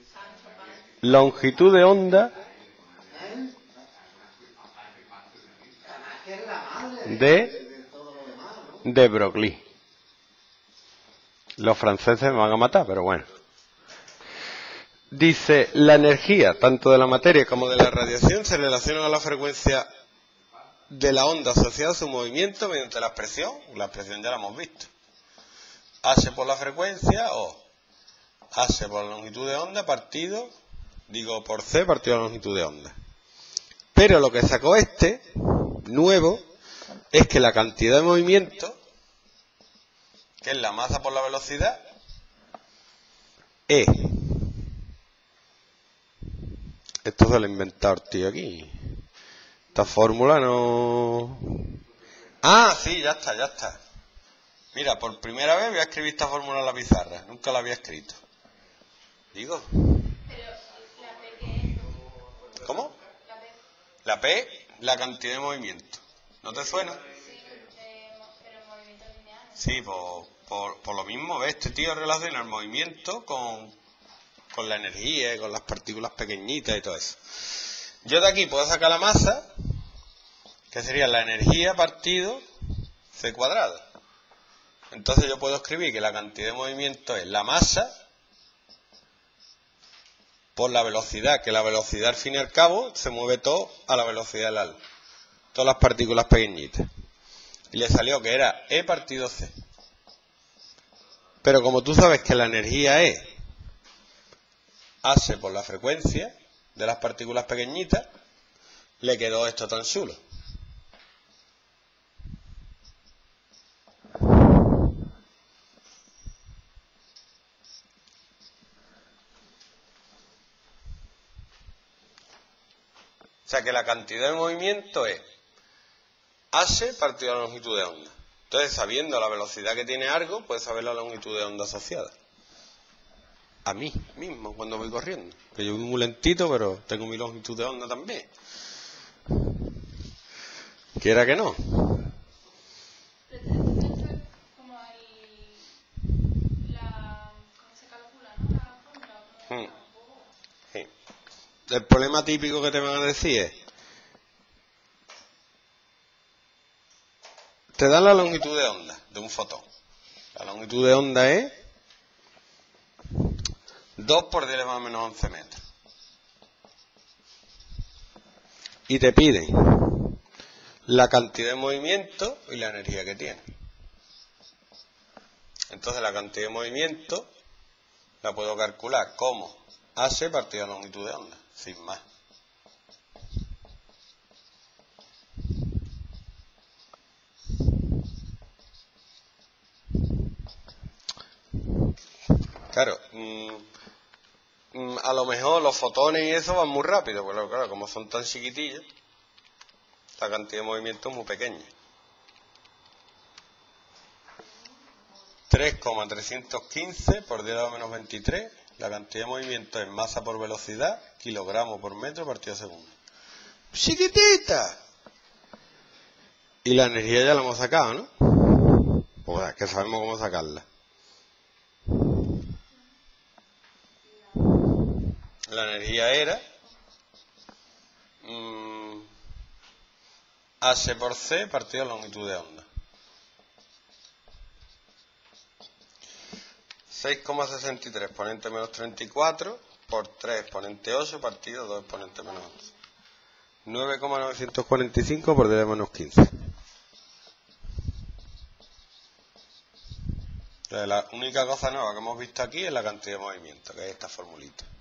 longitud de onda de Broglie. Los franceses me van a matar, pero bueno. Dice, la energía, tanto de la materia como de la radiación, se relaciona a la frecuencia de la onda asociada a su movimiento mediante la expresión ya la hemos visto. H por la frecuencia o H por la longitud de onda partido, por C partido la longitud de onda. Pero lo que sacó nuevo, es que la cantidad de movimiento, que es la masa por la velocidad, E. Esto se lo ha inventado el tío aquí. Esta fórmula no... Ah, sí, ya está. Mira, por primera vez voy a escribir esta fórmula en la pizarra. Nunca la había escrito. Pero, ¿la P qué es? ¿Cómo? La P, la cantidad de movimiento. ¿No te suena? Sí, pero movimiento lineal. Sí, por lo mismo, ¿ves? Este tío relaciona el movimiento con la energía y con las partículas pequeñitas y todo eso. Yo de aquí puedo sacar la masa, que sería la energía partido C cuadrada. Entonces yo puedo escribir que la cantidad de movimiento es la masa por la velocidad, que la velocidad al fin y al cabo se mueve todo a la velocidad de la luz. Todas las partículas pequeñitas. Y le salió que era E partido C. Pero como tú sabes que la energía es H por la frecuencia de las partículas pequeñitas, le quedó esto tan chulo. O sea que la cantidad de movimiento es H partido la longitud de onda. Entonces, sabiendo la velocidad que tiene algo, puedes saber la longitud de onda asociada. A mí mismo, cuando voy corriendo. Que yo voy muy lentito, pero tengo mi longitud de onda también. Quiera que no. ¿Cómo se calcula, no? La fórmula. Sí. El problema típico que te van a decir es, te dan la longitud de onda de un fotón. La longitud de onda es 2 por 10 elevado a menos 11 metros. Y te piden la cantidad de movimiento y la energía que tiene. Entonces la cantidad de movimiento la puedo calcular como H partido la longitud de onda, sin más. Claro, a lo mejor los fotones y eso van muy rápido, pero claro, como son tan chiquitillos, la cantidad de movimiento es muy pequeña. 3,315 por 10 a la menos 23, la cantidad de movimiento es masa por velocidad, kilogramos por metro partido segundo. ¡Chiquitita! Y la energía ya la hemos sacado, ¿no? Pues es que sabemos cómo sacarla. La energía era H por C partido la longitud de onda. 6,63 exponente menos 34 por 3 exponente 8 partido 2 exponente menos 11. 9,945 por 10 menos 15. La única cosa nueva que hemos visto aquí es la cantidad de movimiento, que es esta formulita.